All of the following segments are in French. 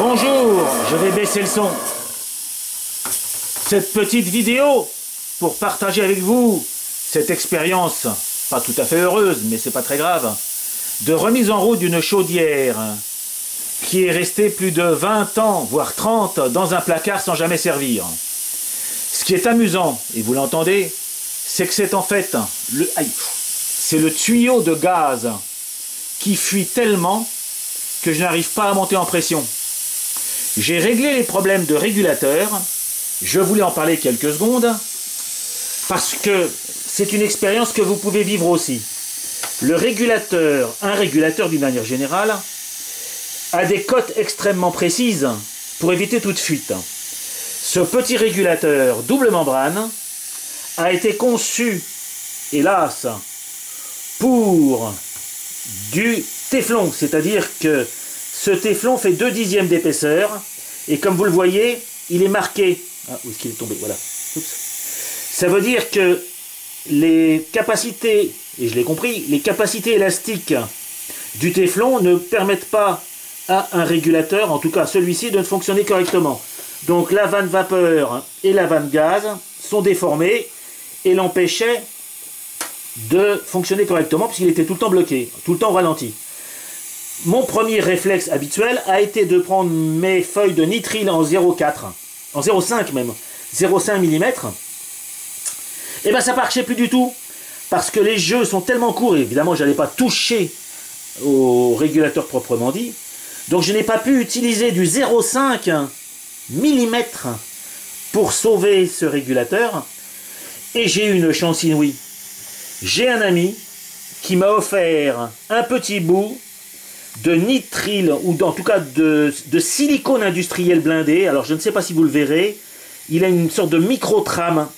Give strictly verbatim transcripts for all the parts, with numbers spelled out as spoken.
Bonjour, je vais baisser le son. Cette petite vidéo pour partager avec vous cette expérience, pas tout à fait heureuse, mais c'est pas très grave, de remise en route d'une chaudière qui est restée plus de vingt ans, voire trente, dans un placard sans jamais servir. Ce qui est amusant, et vous l'entendez, c'est que c'est en fait le, aïe, c'est le tuyau de gaz qui fuit tellement que je n'arrive pas à monter en pression. J'ai réglé les problèmes de régulateur, je voulais en parler quelques secondes, parce que c'est une expérience que vous pouvez vivre aussi. Le régulateur, un régulateur d'une manière générale, a des cotes extrêmement précises pour éviter toute fuite. Ce petit régulateur double membrane a été conçu, hélas, pour du téflon, c'est-à-dire que ce téflon fait deux dixièmes d'épaisseur, et comme vous le voyez, il est marqué. Ah, où est-ce qu'il est tombé? Voilà. Oups. Ça veut dire que les capacités, et je l'ai compris, les capacités élastiques du téflon ne permettent pas à un régulateur, en tout cas celui-ci, de fonctionner correctement. Donc la vanne vapeur et la vanne gaz sont déformées et l'empêchaient de fonctionner correctement puisqu'il était tout le temps bloqué, tout le temps ralenti. Mon premier réflexe habituel a été de prendre mes feuilles de nitrile en zéro virgule quatre, en zéro virgule cinq même, zéro virgule cinq millimètres. Et bien ça ne marchait plus du tout, parce que les jeux sont tellement courts, et évidemment je n'allais pas toucher au régulateur proprement dit, donc je n'ai pas pu utiliser du zéro virgule cinq millimètres pour sauver ce régulateur, et j'ai eu une chance inouïe. J'ai un ami qui m'a offert un petit bout de nitrile, ou en tout cas de, de silicone industriel blindé. Alors je ne sais pas si vous le verrez, il a une sorte de micro-trame.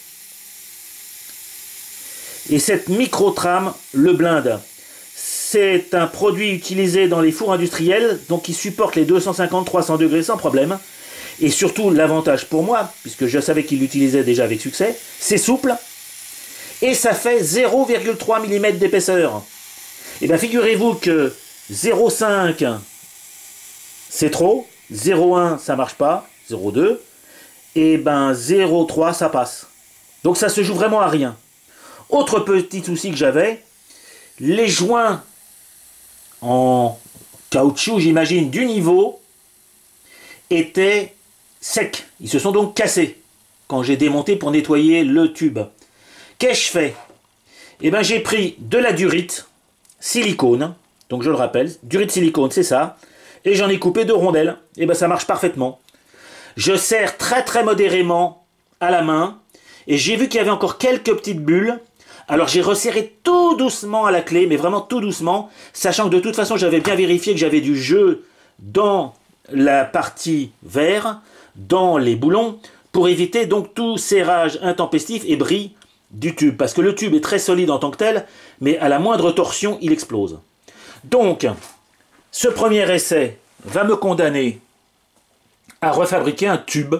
Et cette micro-trame le blinde. C'est un produit utilisé dans les fours industriels, donc qui supporte les deux cent cinquante à trois cents degrés sans problème. Et surtout, l'avantage pour moi, puisque je savais qu'il l'utilisait déjà avec succès, c'est souple, et ça fait zéro virgule trois millimètres d'épaisseur. Et bien figurez-vous que zéro virgule cinq c'est trop, zéro virgule un ça marche pas, zéro virgule deux, et ben zéro virgule trois ça passe. Donc ça se joue vraiment à rien. Autre petit souci que j'avais, les joints en caoutchouc, j'imagine, du niveau, étaient secs. Ils se sont donc cassés quand j'ai démonté pour nettoyer le tube. Qu'ai-je fait? Eh bien j'ai pris de la durite silicone, donc je le rappelle, durite silicone c'est ça, et j'en ai coupé deux rondelles, et bien ça marche parfaitement. Je serre très très modérément à la main, et j'ai vu qu'il y avait encore quelques petites bulles, alors j'ai resserré tout doucement à la clé, mais vraiment tout doucement, sachant que de toute façon j'avais bien vérifié que j'avais du jeu dans la partie verre, dans les boulons, pour éviter donc tout serrage intempestif et bris du tube, parce que le tube est très solide en tant que tel, mais à la moindre torsion, il explose. Donc, ce premier essai va me condamner à refabriquer un tube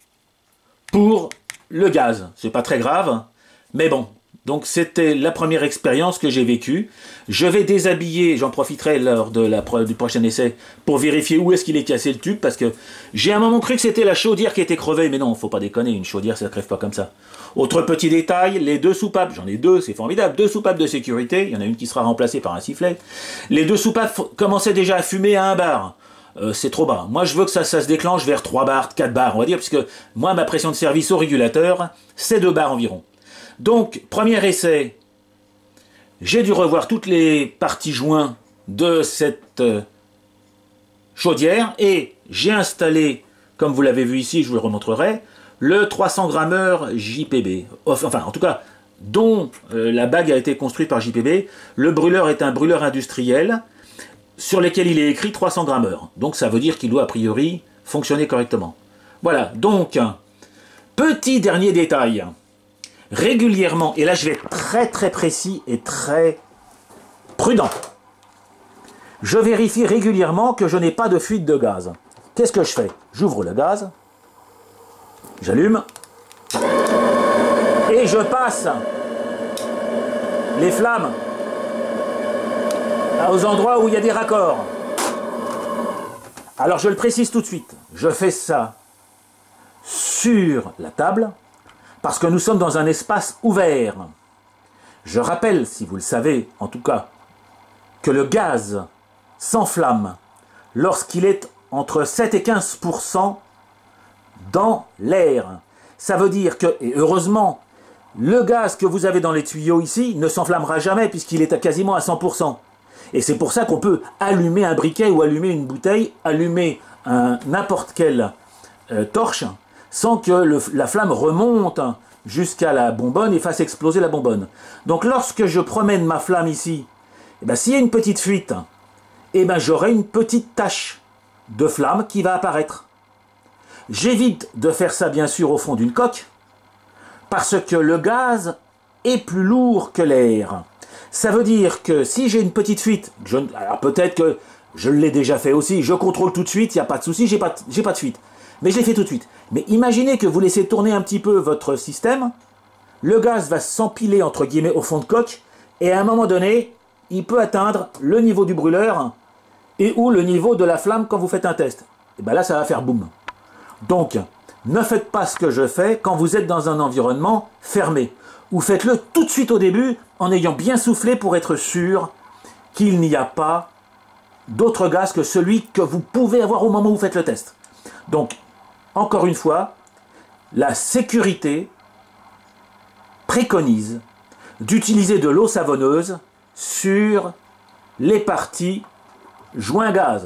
pour le gaz. C'est pas très grave, mais bon. Donc c'était la première expérience que j'ai vécue. Je vais déshabiller, j'en profiterai lors de la, du prochain essai pour vérifier où est-ce qu'il est cassé le tube, parce que j'ai un moment cru que c'était la chaudière qui était crevée, mais non, faut pas déconner, une chaudière ça ne crève pas comme ça. Autre petit détail, les deux soupapes, j'en ai deux, c'est formidable, deux soupapes de sécurité, il y en a une qui sera remplacée par un sifflet. Les deux soupapes commençaient déjà à fumer à un bar. Euh, c'est trop bas. Moi je veux que ça, ça se déclenche vers trois bars, quatre bars, on va dire, puisque moi ma pression de service au régulateur, c'est deux bars environ. Donc, premier essai, j'ai dû revoir toutes les parties joints de cette euh, chaudière et j'ai installé, comme vous l'avez vu ici, je vous le remontrerai, le trois cents grammeur J P B. Enfin, en tout cas, dont euh, la bague a été construite par J P B. Le brûleur est un brûleur industriel sur lequel il est écrit trois cents grammeur. Donc, ça veut dire qu'il doit a priori fonctionner correctement. Voilà, donc, petit dernier détail. Régulièrement, et là je vais être très très précis et très prudent, je vérifie régulièrement que je n'ai pas de fuite de gaz. Qu'est-ce que je fais? J'ouvre le gaz, j'allume, et je passe les flammes aux endroits où il y a des raccords. Alors je le précise tout de suite, je fais ça sur la table parce que nous sommes dans un espace ouvert. Je rappelle, si vous le savez en tout cas, que le gaz s'enflamme lorsqu'il est entre sept et quinze pour cent dans l'air. Ça veut dire que, et heureusement, le gaz que vous avez dans les tuyaux ici ne s'enflammera jamais puisqu'il est à quasiment à cent pour cent. Et c'est pour ça qu'on peut allumer un briquet ou allumer une bouteille, allumer n'importe quelle euh, torche sans que le, la flamme remonte jusqu'à la bonbonne et fasse exploser la bonbonne. Donc lorsque je promène ma flamme ici, eh ben, s'il y a une petite fuite, eh ben, j'aurai une petite tache de flamme qui va apparaître. J'évite de faire ça bien sûr au fond d'une coque, parce que le gaz est plus lourd que l'air. Ça veut dire que si j'ai une petite fuite, je, alors peut-être que je l'ai déjà fait aussi, je contrôle tout de suite, il n'y a pas de souci, j'ai pas, j'ai pas de fuite. Mais je l'ai fait tout de suite. Mais imaginez que vous laissez tourner un petit peu votre système, le gaz va s'empiler entre guillemets au fond de coque, et à un moment donné, il peut atteindre le niveau du brûleur, et ou le niveau de la flamme quand vous faites un test. Et bien là, ça va faire boum. Donc, ne faites pas ce que je fais quand vous êtes dans un environnement fermé. Ou faites-le tout de suite au début en ayant bien soufflé pour être sûr qu'il n'y a pas d'autre gaz que celui que vous pouvez avoir au moment où vous faites le test. Donc, encore une fois, la sécurité préconise d'utiliser de l'eau savonneuse sur les parties joint gaz.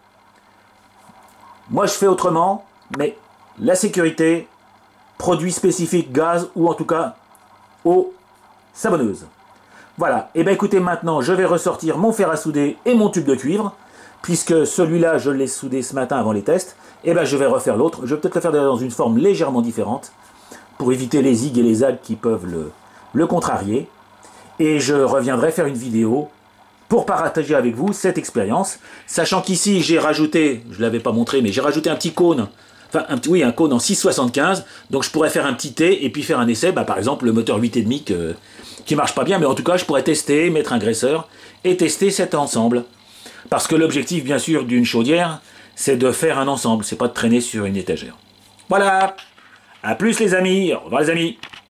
Moi, je fais autrement, mais la sécurité, produit spécifique gaz ou en tout cas eau savonneuse. Voilà, et bien écoutez, maintenant je vais ressortir mon fer à souder et mon tube de cuivre, puisque celui-là je l'ai soudé ce matin avant les tests, et bien je vais refaire l'autre. Je vais peut-être le faire dans une forme légèrement différente, pour éviter les zigs et les zags qui peuvent le, le contrarier. Et je reviendrai faire une vidéo pour partager avec vous cette expérience, sachant qu'ici j'ai rajouté, je ne l'avais pas montré, mais j'ai rajouté un petit cône, enfin un petit, oui, un cône en six soixante-quinze, donc je pourrais faire un petit T et puis faire un essai, bah, par exemple le moteur huit virgule cinq que, qui marche pas bien, mais en tout cas je pourrais tester, mettre un graisseur et tester cet ensemble. Parce que l'objectif bien sûr d'une chaudière, c'est de faire un ensemble, c'est pas de traîner sur une étagère. Voilà, à plus les amis, au revoir les amis.